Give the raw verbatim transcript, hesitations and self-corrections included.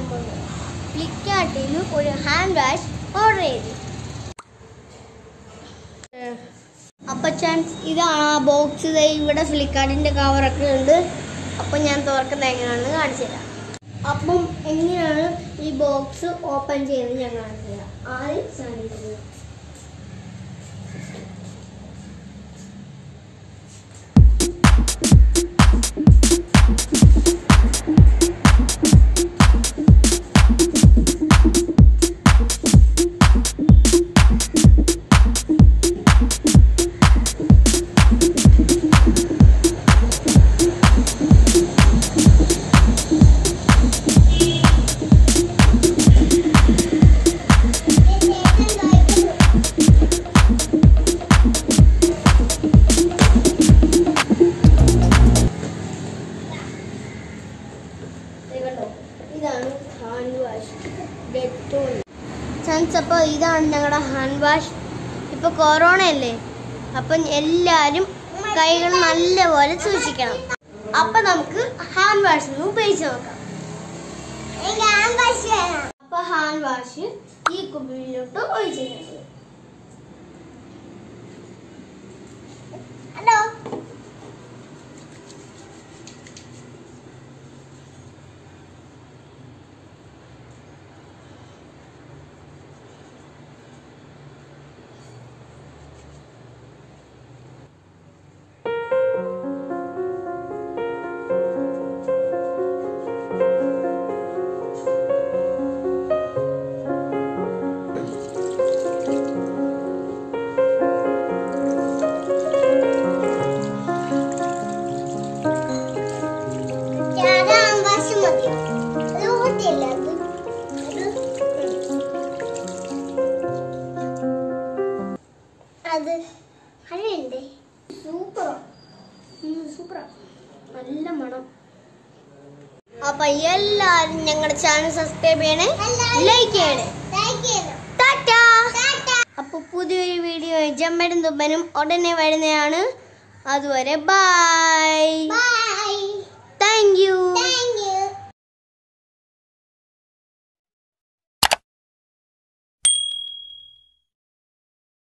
പോകുന്നത്. ഫ്ലിപ്കാർട്ടിൽ നിന്ന് ഒരു ഹാൻഡ് വാഷ് ഓർഡർ ചെയ്തു. അപ്പം ചാൻസ് ഇതാണ് ആ ബോക്സ്. ഇവിടെ ഫ്ലിപ്കാർട്ടിൻ്റെ കവറൊക്കെ ഉണ്ട്. അപ്പം ഞാൻ തുറക്കുന്നത് എങ്ങനെയാണെന്ന് കാണിച്ചു തരാം. അപ്പം എങ്ങനെയാണ് ഈ ബോക്സ് ഓപ്പൺ ചെയ്യുന്നത് ഞാൻ കാണിച്ചു തരാം. ആദ്യം സാനിറ്റൈസർ. ഇതാണ് ഹാൻഡ് വാഷ് ഡെറ്റോൾ ചാൻസ്. അപ്പോൾ ഇതാണ് ഞങ്ങളുടെ ഹാൻഡ് വാഷ്. ഇപ്പോൾ കൊറോണ അല്ലേ, അപ്പം എല്ലാവരും കൈകൾ നല്ലപോലെ സൂക്ഷിക്കണം. അപ്പം നമുക്ക് ഹാൻഡ് വാഷ് ഒന്ന് ഉപയോഗിച്ച് നോക്കാം. അപ്പോൾ ഹാൻഡ് വാഷ് ഈ കുപ്പിയിലോട്ട് ഒഴിച്ചിട്ടുണ്ട്. ഹലോ അത് അഴയുണ്ടേ. സൂപ്പറാ സൂപ്പറാ നല്ല മണം. അപ്പൊ എല്ലാരും ഞങ്ങളുടെ ചാനൽ സബ്സ്ക്രൈബ് ചെയ്യണേ, ലൈക്ക് ചെയ്യണേ. അപ്പൊ പുതിയൊരു വീഡിയോ ജമ്പനും തുമ്പനും ഉടനെ വരുന്നതാണ്. അതുവരെ ബൈ. Thank you.